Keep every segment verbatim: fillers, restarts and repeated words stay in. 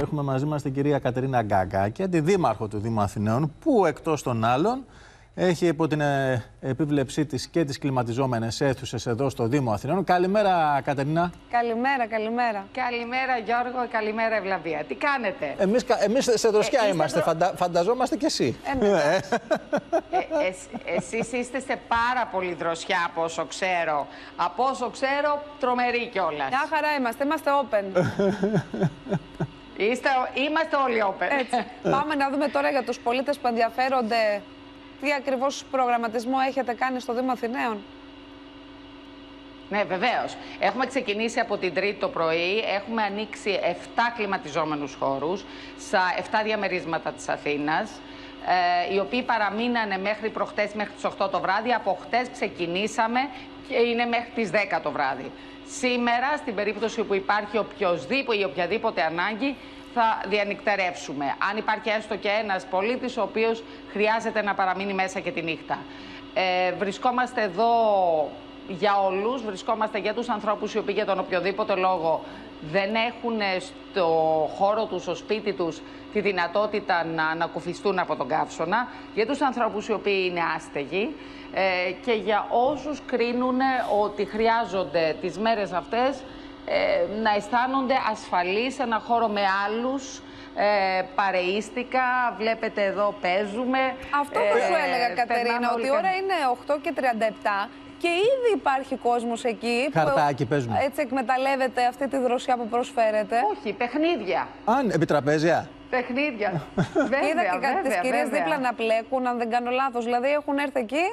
έχουμε μαζί μας την κυρία Κατερίνα Γκαγκάκη, αντιδήμαρχο του Δήμου Αθηναίων, που εκτός των άλλων έχει υπό την επίβλεψή της και τις κλιματιζόμενες αίθουσες εδώ στο Δήμο Αθηναίων. Καλημέρα, Κατερίνα. Καλημέρα, καλημέρα. Καλημέρα, Γιώργο, καλημέρα, Ευλαβία. Τι κάνετε? Εμείς, εμείς σε δροσιά ε, είμαστε, δρο... Φαντα... φανταζόμαστε κι εσύ. Ε, ναι. ε, εσ, εσείς είστε σε πάρα πολύ δροσιά, από όσο ξέρω. Από όσο ξέρω, τρομερή κιόλας. Μια χαρά είμαστε, είμαστε open. Είστε, είμαστε όλοι open. Έτσι. Πάμε να δούμε τώρα για τους πολίτες που ενδιαφέρονται τι ακριβώς προγραμματισμό έχετε κάνει στο Δήμο Αθηναίων. Ναι, βεβαίως. Έχουμε ξεκινήσει από την Τρίτη το πρωί. Έχουμε ανοίξει επτά κλιματιζόμενους χώρους στα επτά διαμερίσματα της Αθήνας, ε, οι οποίοι παραμείνανε μέχρι προχτές, μέχρι τις οκτώ το βράδυ. Από χτες ξεκινήσαμε και είναι μέχρι τις δέκα το βράδυ. Σήμερα, στην περίπτωση που υπάρχει οποιοδήποτε ή οποιαδήποτε ανάγκη, θα διανυκτερεύσουμε. Αν υπάρχει έστω και ένας πολίτης ο οποίος χρειάζεται να παραμείνει μέσα και τη νύχτα. Ε, βρισκόμαστε εδώ για όλους, βρισκόμαστε για τους ανθρώπους οι οποίοι για τον οποιοδήποτε λόγο δεν έχουν στο χώρο τους, στο σπίτι τους, τη δυνατότητα να ανακουφιστούν από τον καύσωνα, για τους ανθρώπους οι οποίοι είναι άστεγοι ε, και για όσους κρίνουν ότι χρειάζονται τις μέρες αυτές Ε, να αισθάνονται ασφαλείς σε ένα χώρο με άλλους, ε, παρεΐστικα. Βλέπετε εδώ παίζουμε. Αυτό που ε, σου έλεγα, ε, Κατερίνα, ότι η ώρα είναι οκτώ και τριάντα επτά και ήδη υπάρχει κόσμος εκεί. Χαρτάκι, παίζουμε. Έτσι εκμεταλλεύεται αυτή τη δροσιά που προσφέρεται. Όχι, παιχνίδια. Αν, επιτραπέζια. Παιχνίδια. Βέβαια, είδα και κάτι τις κυρίες βέβαια. δίπλα να πλέκουν, αν δεν κάνω λάθος. Δηλαδή έχουν έρθει εκεί.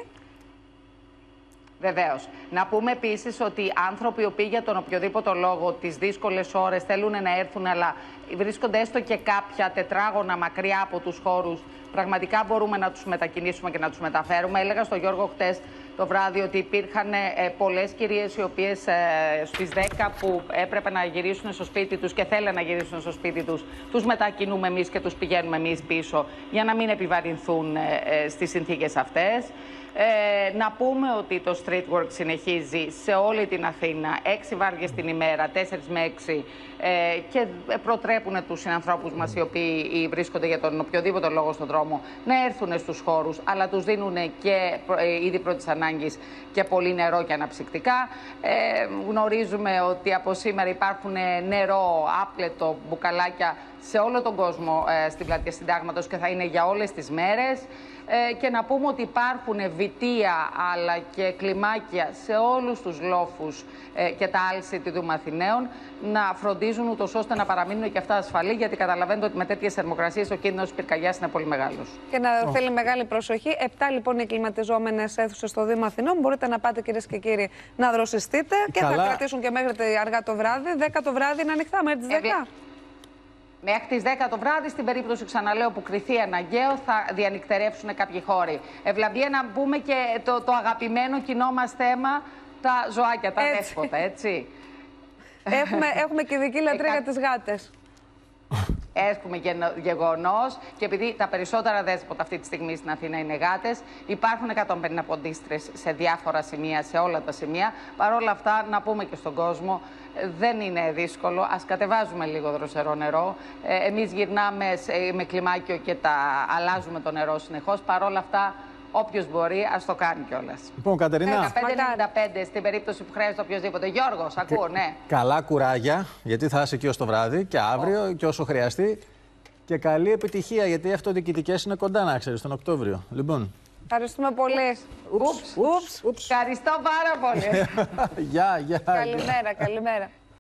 Βεβαίως. Να πούμε επίσης ότι άνθρωποι οι οποίοι για τον οποιοδήποτε λόγο τις δύσκολες ώρες θέλουν να έρθουν, αλλά βρίσκονται έστω και κάποια τετράγωνα μακριά από τους χώρους, πραγματικά μπορούμε να τους μετακινήσουμε και να τους μεταφέρουμε. Έλεγα στον Γιώργο χτες το βράδυ ότι υπήρχαν ε, πολλές κυρίες οι οποίες ε, στις δέκα που έπρεπε να γυρίσουν στο σπίτι τους και θέλουν να γυρίσουν στο σπίτι τους, τους μετακινούμε εμείς και τους πηγαίνουμε εμείς πίσω για να μην επιβαρυνθούν ε, ε, στις συνθήκες αυτές. Ε, να πούμε ότι το street work συνεχίζει σε όλη την Αθήνα, έξι βάρδιες την ημέρα, τέσσερις με έξι, ε, και προτρέπουν τους συνανθρώπους μας οι οποίοι βρίσκονται για τον οποιοδήποτε λόγο στον δρόμο να έρθουν στους χώρους, αλλά τους δίνουν και ε, ήδη πρώτης ανάγκης και πολύ νερό και αναψυκτικά. Ε, γνωρίζουμε ότι από σήμερα υπάρχουν νερό, άπλετο, μπουκαλάκια σε όλο τον κόσμο ε, στην πλατεία Συντάγματος και θα είναι για όλες τις μέρες. Ε, και να πούμε ότι υπάρχουν βιτία αλλά και κλιμάκια σε όλους τους λόφους ε, και τα άλση του Δήμου Αθηναίων να φροντίζουν ούτως ώστε να παραμείνουν και αυτά ασφαλή, γιατί καταλαβαίνετε ότι με τέτοιες θερμοκρασίες ο κίνδυνος πυρκαγιάς είναι πολύ μεγάλος. Και να oh. θέλει μεγάλη προσοχή. Επτά λοιπόν οι κλιματιζόμενες αίθουσες στο Δήμο Αθηνών. Μπορείτε να πάτε, κυρίες και κύριοι, να δροσιστείτε και Καλά. θα κρατήσουν και μέχρι αργά το βράδυ. δέκα το βράδυ είναι ανοιχτά μέχρι τις δέκα. Μέχρι τις δέκα το βράδυ, στην περίπτωση, ξαναλέω, που κριθεί αναγκαίο, θα διανυκτερεύσουν κάποιοι χώροι. Ευλαμπία, να πούμε και το, το αγαπημένο κοινό μας θέμα, τα ζωάκια, τα έτσι. δέσποτα, έτσι. Έχουμε, έχουμε και ειδική λατρεία για τις γάτες. Έχουμε γεγονός, και επειδή τα περισσότερα δέσποτα αυτή τη στιγμή στην Αθήνα είναι γάτες, υπάρχουν εκατόν πενήντα ποντίστρες σε διάφορα σημεία, σε όλα τα σημεία. Παρ' όλα αυτά, να πούμε και στον κόσμο, δεν είναι δύσκολο. Ας κατεβάζουμε λίγο δροσερό νερό. Ε, εμείς γυρνάμε με κλιμάκιο και τα αλλάζουμε το νερό συνεχώς. Παρ' όλα αυτά, όποιος μπορεί, ας το κάνει κιόλας. Λοιπόν, Κατερίνα. δεκαπέντε ενενήντα πέντε στην περίπτωση που χρειάζεται οποιοδήποτε. Γιώργος, ακούω, ναι. Καλά κουράγια, γιατί θα είσαι και ως το βράδυ και αύριο oh. και όσο χρειαστεί. Και καλή επιτυχία, γιατί οι αυτοδιοικητικές είναι κοντά, να ξέρεις, τον Οκτώβριο. Λοιπόν. Ευχαριστούμε πολύ. Ούψ, ούψ, ούψ. Ευχαριστώ πάρα πολύ. Γεια, γεια. Καλημέρα, καλημέρα.